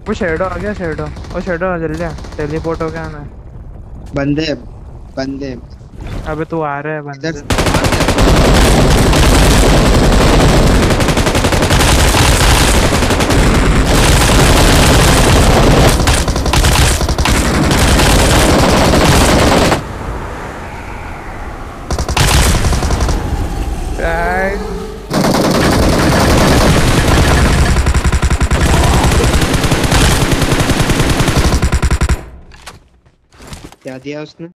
वो शेडो आ गया, शेडो। वो शेडो आ, जल्दी आ, टेलीपोर्ट हो गया मैं। बंदे बंदे अबे तू आ रहा है इधर बंदे। से मार दे। Right. क्या दिया उसने?